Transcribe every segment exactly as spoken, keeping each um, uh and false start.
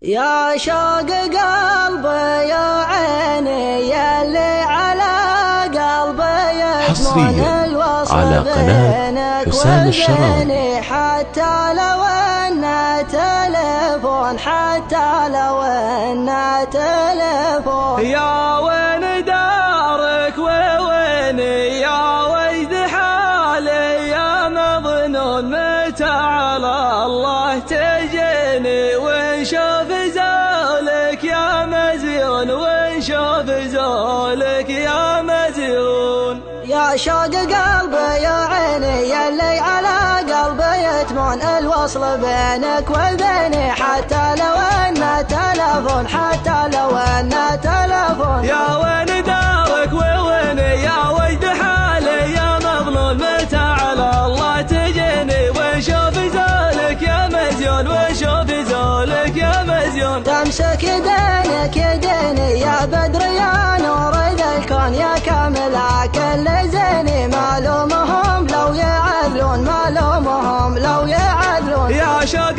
يا شوق قلبي يا عيني يلي على قلبي حصريا على قناة حسام الشراوي. حتى لو ان تلفون حتى لو ان تلفون يا وين دارك ووين يا وجد حالي يا مظنون متى على الله تجيني ونشوف زولك يا مزيون ونشوف زولك يا مزيون. يا شوق قلبي يا عيني يلي على قلبي يتمون الوصل بينك وبيني حتى لو ان تلفون حتى لو ان تلفون. يا وين دارك ووين يا وجد حالي يا مظلوم متى على الله تجيني ونشوف زولك يا مزيون ونشوف زولك يا مزيون. تمسك يدينك يديني يا بدر يا نور ذا الكون يا كامل كل زيني معلومهم لو يعدلون معلومهم لو يعدلون. يا شوق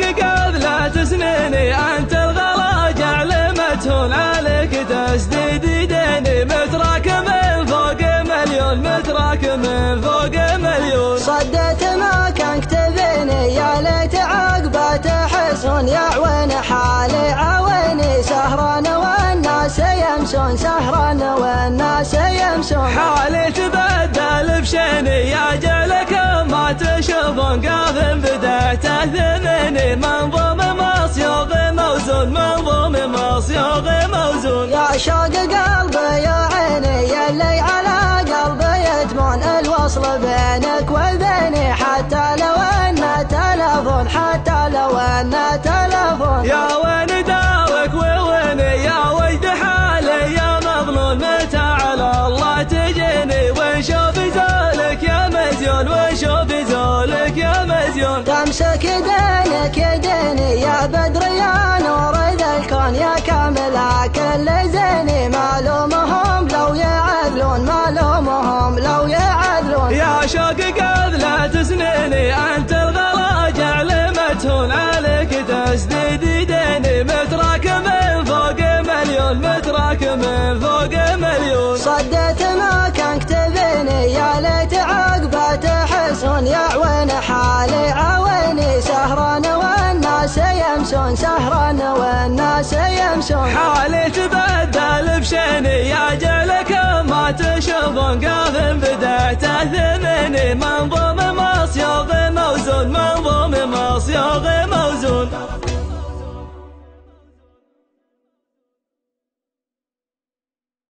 قبل سنيني انت الغلا جعلمتهن عليك تسديد ديني متراك من فوق مليون متراك من فوق مليون. صدت ما كان كتبيني يا ليت عقبه تحسون يعوين حالي عويني سهران والناس يمسون سهران والناس يمسون. حالي تبدل بشيني يا جلك ما تشوفون قاف بدأت ثمني منظوم مصيوغ موزون منظوم مصيوغ موزون. يا شوق قلبي يا عيني يلي على قلبي يتمون الوصل بينك وبيني حتى لو ان تلفون حتى لو ان تلفون. يا وين دارك ووين يا وجد حالي يا مظلوم متى على الله تجيني ونشوف زولك يا مزيون ونشوف زولك يا مزيون. تمسك يدينك يديني يا بدر يا نور ذا الكون يا كامل كل زيني معلومهم لو يعدلون معلومهم لو يعدلون. يا شوق قبل سنيني انت الغلا جعلمتهن عليك تسديد ديني متراك من فوق مليون متراك من فوق مليون. صدت ما كان كتبيني يا ليت عقبه تحسون يعوين حالي عويني سهران والناس يمسون سهران والناس يمسون. حالي تبدل بشيني يا جلك ما تشوفون قاف بدأت ثمني منظوم مصيوغ موزون منظوم مصيوغ موزون.